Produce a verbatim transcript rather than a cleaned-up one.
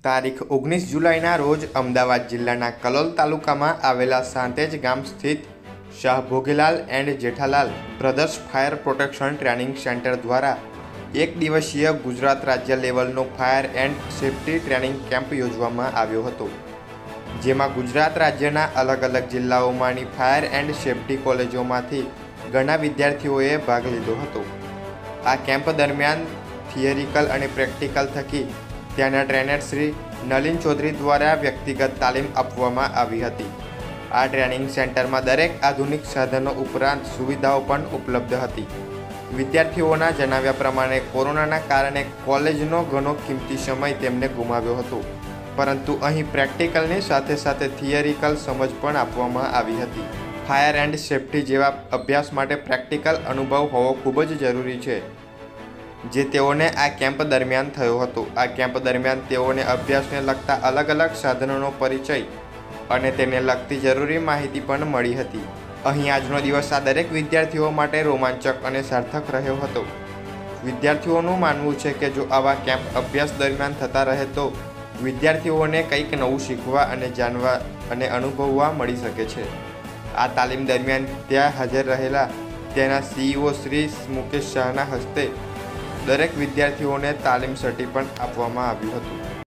તારીખ ઓગણીસ જુલાઈના રોજ અમદાવાદ જિલ્લાના કલોલ તાલુકામાં આવેલા સાંતેજ ગામ સ્થિત Shah Bhogilal and Jethalal brothers fire protection training centre દ્વારા એક દિવસીય ગુજરાત રાજ્ય લેવલનો fire and safety training camp યોજવામાં આવ્યો હતો, જેમાં ગુજરાત રાજ્યના અલગ અલગ જિલ્લાઓમાંની ફાયર એન્ડ સેફ્ટી કોલેજોમાંથી ઘણા વિદ્યાર્થીઓએ ભાગ લીધો હતો। આ કેમ્પ દરમિયાન થિયરિકલ અને પ્રેક્ટિકલ થકી ત્યાંના ટ્રેનર શ્રી નલિન ચૌધરી દ્વારા વ્યક્તિગત તાલીમ આપવામાં આવી હતી। આ ટ્રેનિંગ સેન્ટરમાં દરેક આધુનિક સાધનો ઉપરાંત સુવિધાઓ પણ ઉપલબ્ધ હતી। વિદ્યાર્થીઓના જણાવ્યા પ્રમાણે કોરોનાના કારણે કોલેજનો ઘણો કિંમતી સમય તેમને ગુમાવ્યો હતો, પરંતુ અહીં પ્રેક્ટિકલની સાથે સાથે થિયરિકલ સમજ પણ આપવામાં આવી હતી। ફાયર એન્ડ સેફ્ટી જેવા અભ્યાસ માટે પ્રેક્ટિકલ અનુભવ હોવો ખૂબ જ જરૂરી છે, જે તેઓને આ કેમ્પ દરમિયાન થયો હતો। આ કેમ્પ દરમિયાન તેઓને અભ્યાસને લગતા અલગ અલગ સાધનોનો પરિચય અને તેને લગતી જરૂરી માહિતી પણ મળી હતી। અહીં આજનો દિવસ આ દરેક વિદ્યાર્થીઓ માટે રોમાંચક અને સાર્થક રહ્યો હતો। વિદ્યાર્થીઓનું માનવું છે કે જો આવા કેમ્પ અભ્યાસ દરમિયાન થતા રહે તો વિદ્યાર્થીઓને કંઈક નવું શીખવા અને જાણવા અને અનુભવવા મળી શકે છે। આ તાલીમ દરમિયાન ત્યાં હાજર રહેલા તેના સીઈઓ શ્રી મુકેશ શાહના હસ્તે દરેક વિદ્યાર્થીઓને તાલીમ સર્ટિ પણ આપવામાં આવ્યું હતું।